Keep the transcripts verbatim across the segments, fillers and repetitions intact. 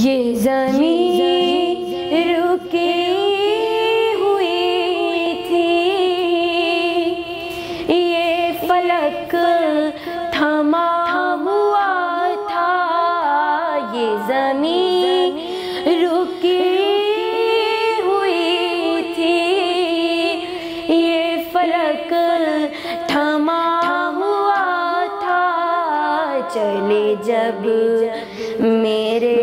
یہ زمین رکی ہوئی تھی، یہ فلک تھما ہوا تھا، یہ زمین رکی ہوئی تھی، یہ فلک تھما ہوا تھا، چلے جب میرے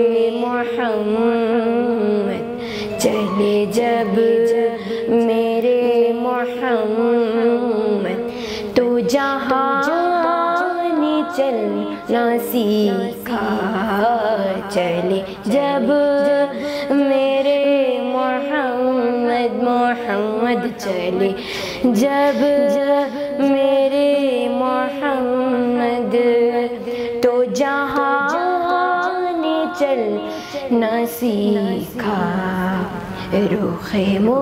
محمد، چلے جب میرے محمد، تو جہاں نے چلنا سیکھا، چلے جب میرے محمد محمد، چلے جب میرے محمد، تو جہاں چلنا سیکھا، رخ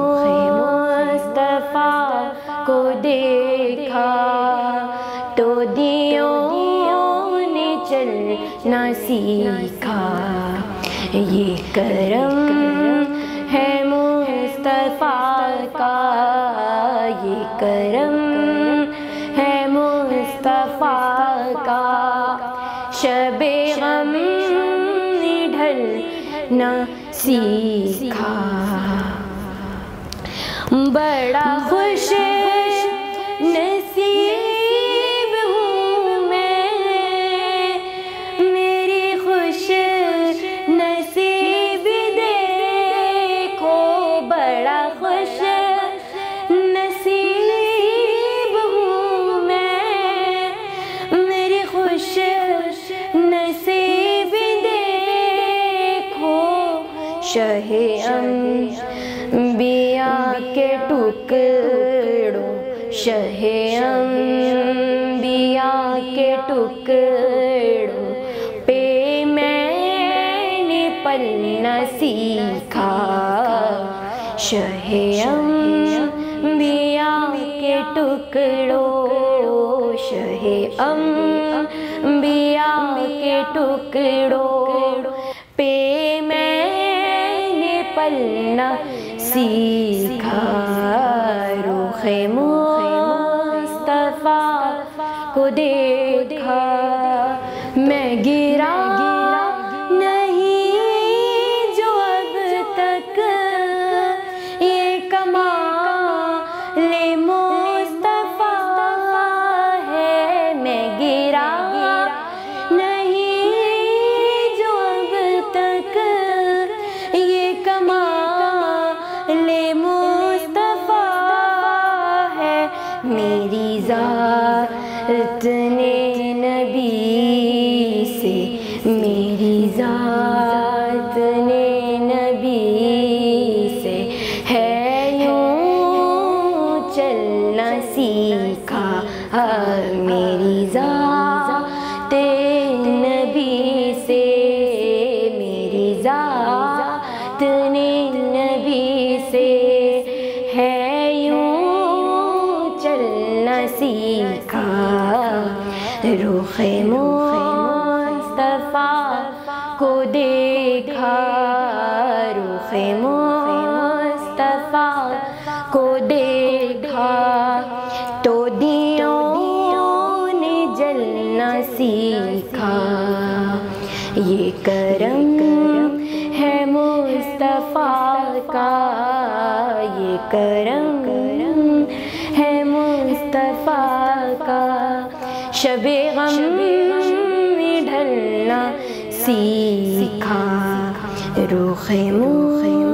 مصطفیٰ کو دیکھا، تو دیوں نے چلنا سیکھا، یہ کرم ہے مصطفیٰ کا، یہ کرم ہے مصطفیٰ کا، شب غم نہ سیکھا، بڑا خوش نصیب ہوں میں، میری خوش نصیب دیکھو، بڑا خوش نصیب ہوں میں، میری خوش نصیب شہ انبیاء کے ٹکڑوں، شہ انبیاء کے ٹکڑوں پہ میں نے پلنا سیکھا، شہ انبیاء کے ٹکڑوں، شہ انبیاء کے ٹکڑوں پہ پلنا سیکھا، رخ مصطفیٰ کو دیکھا، میں گرا نہیں جو اب تک، یہ کمال مصطفیٰ ہے، میں گرا میری ذات نے نبی سے، میری ذات نے نبی سے ہے یوں چلنا سیکھا، میری ذات نبی سے، میری ذات نے نبی سے ہے سیکھا، رخ مصطفیٰ کو دیکھا، رخ مصطفیٰ کو دیکھا، تو دیوں نے جلنا سیکھا، یہ کرم ہے مصطفیٰ کا، یہ کرم ہے مصطفیٰ کا، شب غم میں ڈھلنا سیکھا، رخ